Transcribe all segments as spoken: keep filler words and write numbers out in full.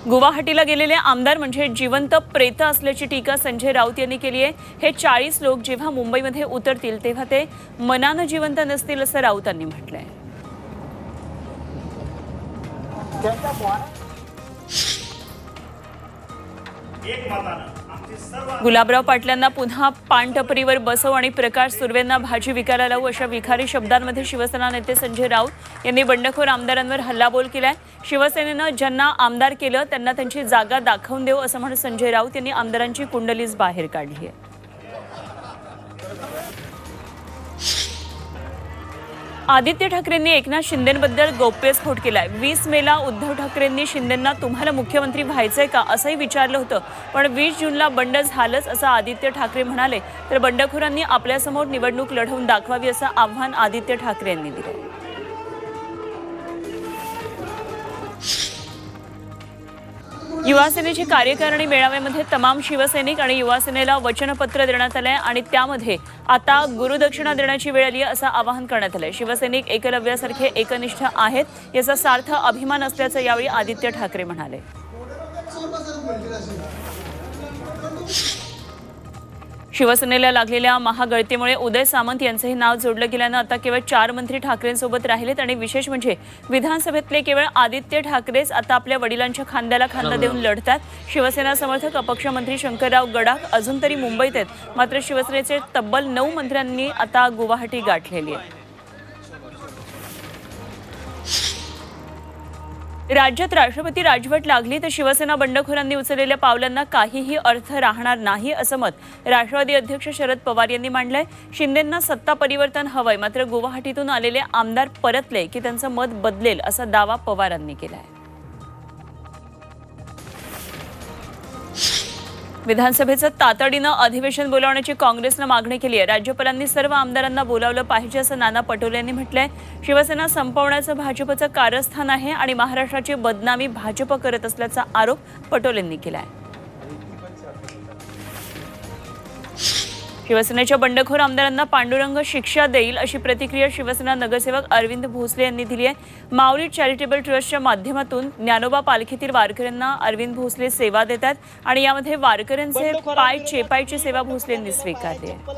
गुवाहाटीला गेलेले आमदार म्हणजे जिवंत प्रेत असल्याची टीका संजय राऊत यांनी केली आहे। हे चाळीस लोक जेव्हा मुंबईमध्ये उतरतील तेव्हा ते मनाने जिवंत नसतील असं राऊतांनी म्हटलंय। गुलाबराव पाटलांना पुन्हा पानटपरीवर बसव आणि प्रकाश सुर्वेंना भाजी विकायला लावू अशा विखारी शब्दांमध्ये शिवसेना नेते संजय राऊत यांनी बंडखोर आमदारांवर हल्लाबोल केलाय। शिवसेनेनं ज्यांना आमदार केलं त्यांना त्यांची जागा दाखवून देऊ असं म्हणत संजय राऊत यांनी आमदारांची कुंडलीच बाहेर काढली आहे। आदित्य ठाकरेंनी एकनाथ शिंदेंबद्दल गौप्यस्फोट केलाय। वीस मेला उद्धव ठाकरेंनी शिंदेंना तुम्हाला मुख्यमंत्री व्हायचंय का असंही विचारलं होतं, पण वीस जूनला बंड झालंच असं आदित्य ठाकरे म्हणाले। तर बंडखोरांनी आपल्यासमोर निवडणूक लढवून दाखवावी असं आव्हान आदित्य ठाकरे यांनी दिलं। युवासेनेची कार्यकारिणी मेळाव्यामध्ये तमाम शिवसैनिक आणि युवासेनेला वचनपत्र देण्यात आलंय आणि त्यामध्ये आता गुरुदक्षिणा देण्याची वेळ आली असं आवाहन करण्यात आलंय। शिवसैनिक एकलव्यासारखे एकनिष्ठ आहेत याचा सार्थ अभिमान असल्याचं यावेळी आदित्य ठाकरे म्हणाले। शिवसेनेला लागलेल्या महागळतीमुळे उदय सामंत यांचंही नाव जोडलं गेल्यानं आता केवळ चार मंत्री ठाकरेंसोबत राहिलेत आणि विशेष म्हणजे विधानसभेतले केवळ आदित्य ठाकरेच आता आपल्या वडिलांच्या खांद्याला खांदा देऊन लढतात। शिवसेना समर्थक अपक्ष मंत्री शंकरराव गडाख अजून तरी मुंबईत आहेत, मात्र शिवसेनेचे तब्बल नऊ मंत्र्यांनी आता गुवाहाटी गाठलेली आहे। राज्यात राष्ट्रपती राजवट लागली तर शिवसेना बंडखोरांनी उचललेल्या पावलांना काहीही अर्थ राहणार नाही असं मत राष्ट्रवादी अध्यक्ष शरद पवार यांनी मांडलंय। शिंदेंना सत्ता परिवर्तन हवंय, मात्र गुवाहाटीतून आलेले आमदार परतले की त्यांचं मत बदलेल असा दावा पवारांनी केलाय। विधानसभेचं तातडीनं अधिवेशन बोलावण्याची काँग्रेसनं मागणी केली आहे। राज्यपालांनी सर्व आमदारांना बोलावलं पाहिजे असं नाना पटोले यांनी म्हटलंय। शिवसेना संपवण्याचं भाजपचं कारस्थान आहे आणि महाराष्ट्राची बदनामी भाजप करत असल्याचा आरोप पटोलेंनी केलाय। शिवसेनेच्या बंडखोर आमदारांना पांडुरंग शिक्षा देईल अशी प्रतिक्रिया शिवसेना नगरसेवक अरविंद भोसले यांनी दिली आहे। माऊली चॅरिटेबल ट्रस्टच्या माध्यमातून ज्ञानोबा पालखीतील वारकऱ्यांना अरविंद भोसले सेवा देतात आणि यामध्ये वारकऱ्यांचे पाय चेपायची सेवा भोसले यांनी स्वीकारली आहे।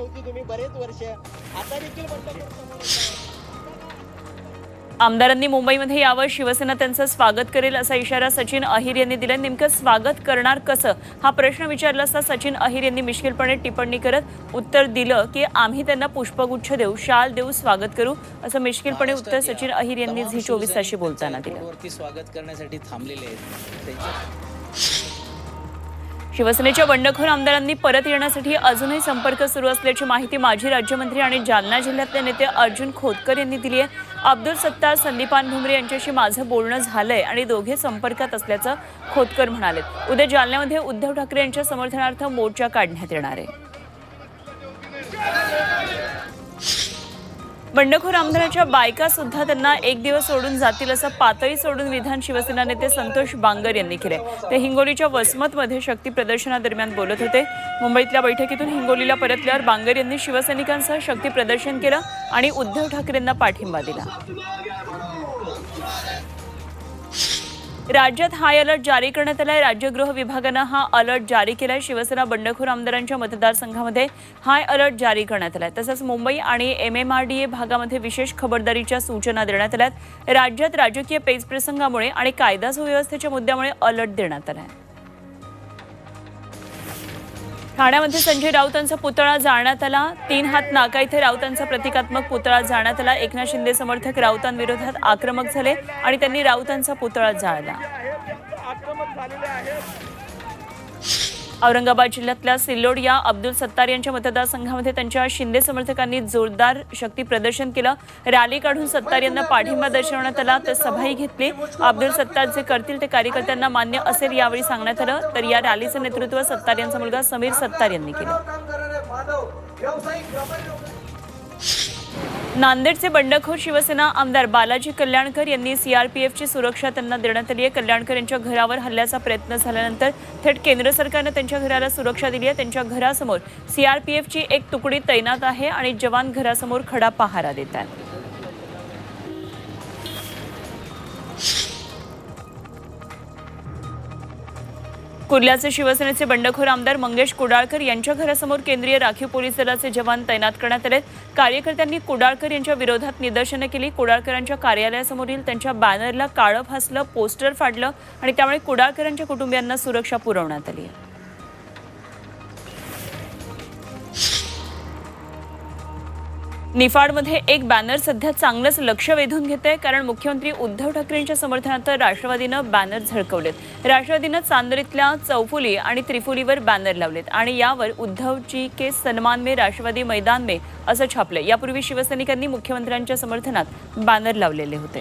आमदारांनी मुंबईमध्ये यावर शिवसेना त्यांचं स्वागत करेल असा इशारा सचिन अहिर यांनी दिला। नेमकं स्वागत करणार कसं हा प्रश्न विचारला असता सचिन अहिर यांनी मिश्किलपणे टिप्पणी करत उत्तर दिलं की आम्ही त्यांना पुष्पगुच्छ देऊ, शाल देऊ, स्वागत करू असं मिश्किलपणे उत्तर सचिन अहिर यांनी झी चोवीस ताशी बोलताना दिलं। स्वागत करण्यासाठी थांबलेले आहेत। शिवसेनेच्या बंडखोर आमदारांनी परत येण्यासाठी अजूनही संपर्क सुरू असल्याची माहिती माजी राज्यमंत्री आणि जालना जिल्ह्यातले नेते अर्जुन खोतकर यांनी दिली आहे। अब्दुल सत्तार, संदीपान भुमरे यांच्याशी माझं बोलणं झालंय आणि दोघे संपर्कात असल्याचं खोतकर म्हणाले। उद्या जालन्यामध्ये उद्धव ठाकरे यांच्या समर्थनार्थ मोर्चा काढण्यात येणार आहे। बंडखोर आमदारांच्या बायका सुद्धा त्यांना एक दिवस सोडून जातील असं पातळी सोडून विधान शिवसेना नेते संतोष बांगर यांनी केले। ते हिंगोलीच्या वसमतमध्ये शक्ती प्रदर्शनादरम्यान बोलत होते। मुंबईतल्या बैठकीतून हिंगोलीला परतल्यावर बांगर यांनी शिवसैनिकांसह शक्ती प्रदर्शन केलं आणि उद्धव ठाकरेंना पाठिंबा दिला। राज्यात हाय अलर्ट जारी करण्यात आलाय। राज्य गृह विभागानं हा अलर्ट जारी केलाय। शिवसेना बंडखोर आमदारांच्या मतदारसंघामध्ये हाय अलर्ट जारी करण्यात आलाय। तसंच मुंबई आणि एमएमआरडीए भागामध्ये विशेष खबरदारीच्या सूचना देण्यात आल्यात। राज्यात राजकीय पेच प्रसंगामुळे आणि कायदा सुव्यवस्थेच्या मुद्द्यामुळे अलर्ट देण्यात आलाय। ठाण्यामध्ये संजय राऊतांचा पुतळा जाळण्यात आला। तीन हात नाका इथे राऊतांचा प्रतिकात्मक पुतळा जाळण्यात आला। एकनाथ शिंदे समर्थक राऊतांविरोधात आक्रमक झाले आणि त्यांनी राऊतांचा पुतळा जाळला। औरंगाबाद जिल्ह्यातल्या सिल्लोड या अब्दुल सत्तार यांच्या मतदारसंघामध्ये त्यांच्या शिंदे समर्थकांनी जोरदार शक्ती प्रदर्शन केलं। रॅली काढून सत्तार यांना पाठिंबा दर्शवण्यात आला तर सभाही घेतली। अब्दुल सत्तार जे करतील ते कार्यकर्त्यांना मान्य असेल यावेळी सांगण्यात आलं। तर या रॅलीचं नेतृत्व सत्तार यांचा मुलगा समीर सत्तार यांनी केलं। नांदेडचे बंडखोर शिवसेना आमदार बालाजी कल्याणकर यांनी सीआरपीएफची सुरक्षा त्यांना देण्यात आली आहे। कल्याणकर यांच्या घरावर हल्ल्याचा प्रयत्न झाल्यानंतर थेट केंद्र सरकारने त्यांच्या घराला सुरक्षा दिली आहे। त्यांच्या घरासमोर सीआरपीएफची एक तुकडी तैनात आहे आणि जवान घरासमोर खडा पहारा देतात। कुर्ल्याचे शिवसेनेचे बंडखोर आमदार मंगेश कुडाळकर यांच्या घरासमोर केंद्रीय राखीव पोलीस दलाचे जवान तैनात करण्यात आले। कार्यकर्त्यांनी कुडाळकर यांच्या विरोधात निदर्शने केली। कुडाळकरांच्या कार्यालयासमोरील त्यांच्या बॅनरला काळं फासलं, पोस्टर फाडलं आणि त्यामुळे कुडाळकरांच्या कुटुंबियांना सुरक्षा पुरवण्यात आली। निफाडमध्ये एक बॅनर सध्या चांगलंच लक्ष वेधून घेते, कारण मुख्यमंत्री उद्धव ठाकरेंच्या समर्थनार्थ राष्ट्रवादीनं बॅनर झळकवलेत। राष्ट्रवादीनं चांदरीतल्या चौफुली आणि त्रिफुलीवर बॅनर लावलेत आणि यावर उद्धवजी के सन्मान में राष्ट्रवादी मैदान में असं छापले। यापूर्वी शिवसैनिकांनी मुख्यमंत्र्यांच्या समर्थनात बॅनर लावलेले होते।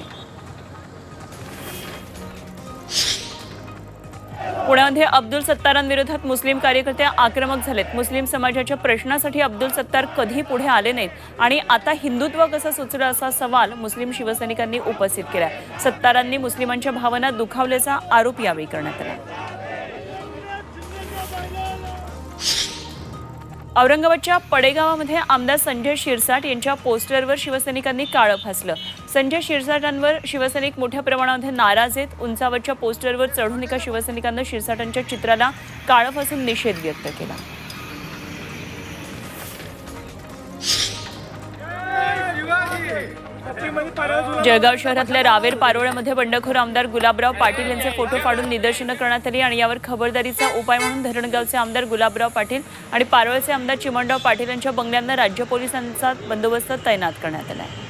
पुण्यामध्ये अब्दुल सत्तारांविरोधात मुस्लिम कार्यकर्ते आक्रमक झालेत। मुस्लिम समाजाच्या प्रश्नासाठी अब्दुल सत्तार कधी पुढे आले नाहीत आणि आता हिंदुत्व कसं सुचलं असा सवाल मुस्लिम शिवसैनिकांनी उपस्थित केला। सत्तारांनी मुस्लिमांच्या भावना दुखावल्याचा आरोप यावेळी करण्यात आला। औरंगाबादच्या पडेगावामध्ये आमदार संजय शिरसाट यांच्या पोस्टरवर शिवसैनिकांनी काळं फासलं। संजय शिरसाटांवर शिवसैनिक मोठ्या प्रमाणामध्ये नाराज आहेत। उंचावरच्या पोस्टरवर चढून एका शिवसैनिकांनी शिरसाटांच्या चित्राला काळं फासून निषेध व्यक्त केला। जळगाव शहरातल्या रावेर पारोळ्यामध्ये बंडखोर आमदार गुलाबराव पाटील यांचे फोटो फाडून निदर्शनं करण्यात आली आणि यावर खबरदारीचा उपाय म्हणून धरणगावचे आमदार गुलाबराव पाटील आणि पारोळचे आमदार चिमणराव पाटील यांच्या बंगल्यांना राज्य पोलिसांचा बंदोबस्त तैनात करण्यात आला आहे।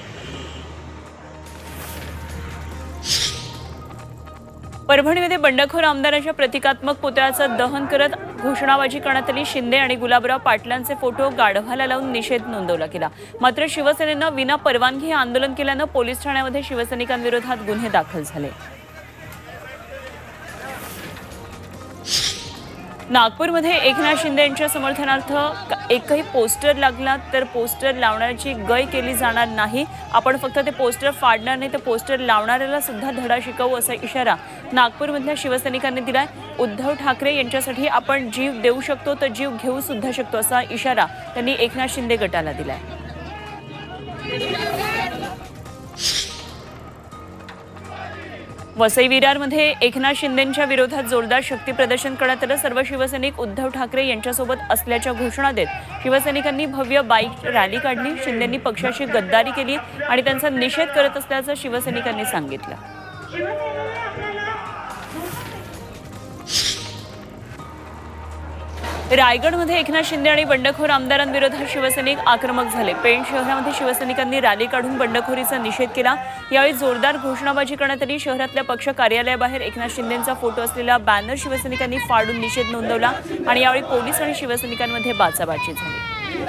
परभणीमध्ये बंडखोर आमदारांच्या प्रतिकात्मक पुतळ्याचं दहन करत घोषणाबाजी करण्यात आली। शिंदे आणि गुलाबराव पाटलांचे फोटो गाढवाला लावून निषेध नोंदवला गेला। मात्र शिवसेनेनं विना परवानगी हे आंदोलन केल्यानं पोलीस ठाण्यामध्ये शिवसैनिकांविरोधात गुन्हे दाखल झाले। नागपूरमध्ये एकनाथ शिंदे यांच्या समर्थनार्थ एकही पोस्टर लागला तर पोस्टर लावण्याची गय केली जाणार नाही। आपण फक्त ते पोस्टर फाडणार नाही तर पोस्टर लावणाऱ्याला सुद्धा धडा शिकवू असा इशारा नागपूरमधल्या शिवसैनिकांनी दिलाय। उद्धव ठाकरे यांच्यासाठी आपण जीव देऊ शकतो तर जीव घेऊ सुद्धा शकतो असा इशारा त्यांनी एकनाथ शिंदे गटाला दिलाय। वसई विरारमध्ये एकनाथ शिंदेंच्या विरोधात जोरदार शक्ती प्रदर्शन करण्यात आलं। सर्व शिवसैनिक उद्धव ठाकरे यांच्यासोबत असल्याच्या घोषणा देत शिवसैनिकांनी भव्य बाईक रॅली काढली। शिंदेंनी पक्षाशी गद्दारी केली आणि त्यांचा निषेध करत असल्याचं शिवसैनिकांनी सांगितलं। रायगडमध्ये एकनाथ शिंदे आणि बंडखोर आमदारांविरोधात शिवसैनिक आक्रमक झाले। पेण शहरामध्ये शिवसैनिकांनी रॅली काढून बंडखोरीचा निषेध केला। यावेळी जोरदार घोषणाबाजी करण्यात आली। शहरातल्या पक्ष कार्यालयाबाहेर एकनाथ शिंदेंचा फोटो असलेला बॅनर शिवसैनिकांनी फाडून निषेध नोंदवला आणि यावेळी पोलीस आणि शिवसैनिकांमध्ये बाचाबाची झाली।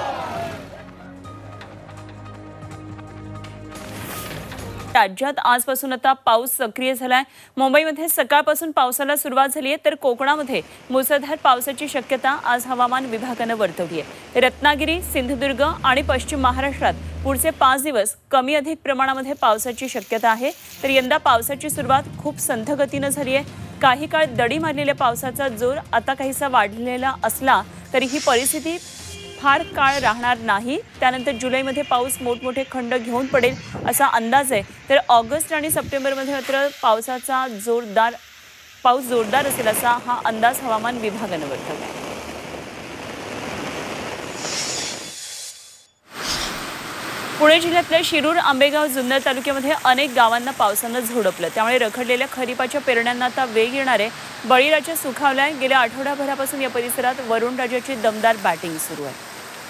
राज्यात आजपासून आता पाऊस सक्रिय झालाय। मुंबईमध्ये सकाळपासून पावसाला सुरुवात झाली आहे तर कोकणामध्ये मुसळधार पावसाची शक्यता आज हवामान विभागानं वर्तवली आहे। रत्नागिरी, सिंधुदुर्ग आणि पश्चिम महाराष्ट्रात पुढचे पाच दिवस कमी अधिक प्रमाणामध्ये पावसाची शक्यता आहे। तर यंदा पावसाची सुरुवात खूप संथ गतीनं झाली आहे। काही काळ दडी मारलेल्या पावसाचा जोर आता काहीसा वाढलेला असला तरी ही परिस्थिती फार काळ राहणार नाही। त्यानंतर जुलैमध्ये पाऊस मोठमोठे खंड घेऊन पडेल असा अंदाज आहे। तर ऑगस्ट आणि सप्टेंबरमध्ये मात्र पावसाचा जोरदार पाऊस जोरदार असेल असा हा अंदाज हवामान विभागानं वर्तवला आहे। पुणे जिल्ह्यातल्या शिरूर, आंबेगाव, जुन्नर तालुक्यामध्ये अनेक गावांना पावसानं झोडपलं। त्यामुळे रखडलेल्या खरीपाच्या पेरण्यांना आता वेग येणार आहे। बळीराजा सुखावलाय। गेल्या आठवड्याभरापासून या परिसरात वरुणराजाची दमदार बॅटिंग सुरू आहे।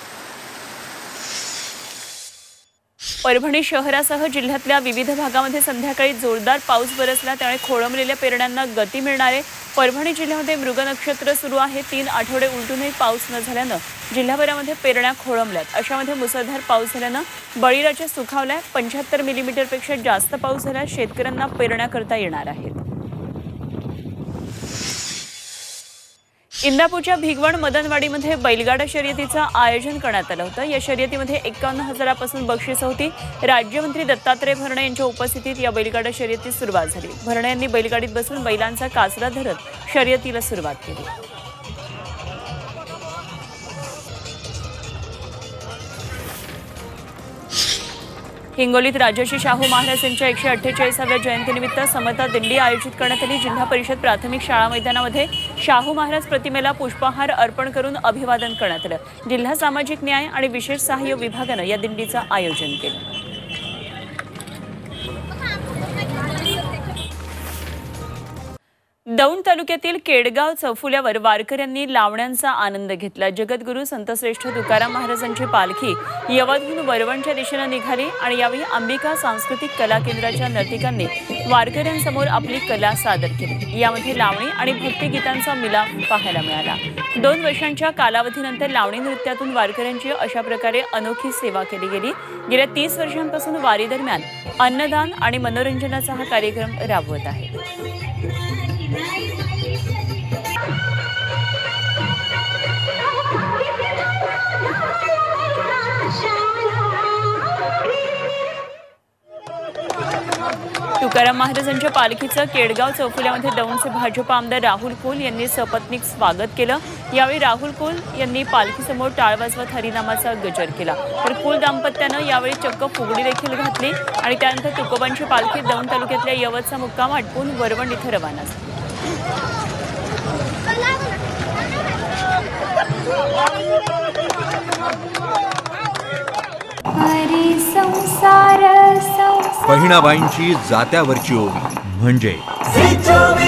परभणी शहरासह जिल्ह्यातल्या विविध भागामध्ये संध्याकाळी जोरदार पाऊस बरसला। त्यामुळे खोळंबलेल्या पेरण्यांना गती मिळणार आहे। परभणी जिल्ह्यामध्ये मृग नक्षत्र सुरू आहे। तीन आठवडे उलटूनही पाऊस न झाल्यानं जिल्हाभरामध्ये पेरण्या खोळंबल्यात। अशामध्ये मुसळधार पाऊस झाल्यानं बळीराजा सुखावलाय। पंच्याहत्तर मिलीमीटरपेक्षा जास्त पाऊस झाल्यास शेतकऱ्यांना पेरण्या करता येणार आहेत। इंदापूरच्या भिगवण मदनवाडीमध्ये बैलगाडा शर्यतीचं आयोजन करण्यात आलं होतं। या शर्यतीमध्ये एकावन्न हजारापासून बक्षीस होती। राज्यमंत्री दत्तात्रय भरणे यांच्या उपस्थितीत या बैलगाडा शर्यतीत सुरुवात झाली। भरणे यांनी बैलगाडीत बसून बैलांचा कासरा धरत शर्यतीला सुरुवात केली। हिंगोलीत राजर्षी शाहू महाराज यांच्या एकशे अठ्ठेचाळीसाव्या जयंतीनिमित्त समता दिंडी आयोजित करण्यात आली। जिल्हा परिषद प्राथमिक शाळा मैदानामध्ये शाहू महाराज प्रतिमेला पुष्पहार अर्पण करून अभिवादन करण्यात आलं। जिल्हा सामाजिक न्याय आणि विशेष सहाय्य विभागानं या दिंडीचं आयोजन केलं। दौंड तालुक्यातील केडगाव चौफुल्यावर वारकऱ्यांनी लावण्यांचा आनंद घेतला। जगद्गुरू संतश्रेष्ठ तुकाराम महाराजांची पालखी यवतहून वरवणच्या दिशेने निघाली आणि यावेळी अंबिका सांस्कृतिक कला केंद्राच्या नर्तिकांनी वारकऱ्यांसमोर आपली कला सादर केली। यामध्ये लावणी आणि भक्तिगीतांचा मिलाफ पाहायला मिळाला। दोन वर्षांच्या कालावधीनंतर लावणी नृत्यातून वारकऱ्यांची अशा प्रकारे अनोखी सेवा केली गेली। गेल्या तीस वर्षांपासून वारी दरम्यान अन्नदान आणि मनोरंजनाचा हा कार्यक्रम राबवत आहे। तुकाराम महाराजांच्या पालखीचं केडगाव चौफुल्यामध्ये दौंडचे भाजप आमदार राहुल कोल यांनी सपत्नीक स्वागत केलं। यावेळी राहुल कोल यांनी पालखीसमोर टाळ वाजवत हरिनामाचा गजर केला। तर कोल दाम्पत्यानं यावेळी चक्क फुगडी देखील घातली आणि त्यानंतर तुकोबांची पालखी दौंड तालुक्यातल्या यवतचा मुक्काम आटपून वरवण इथं रवाना झाली। बहिणाबाईंची जात्यावरची ओवी म्हणजे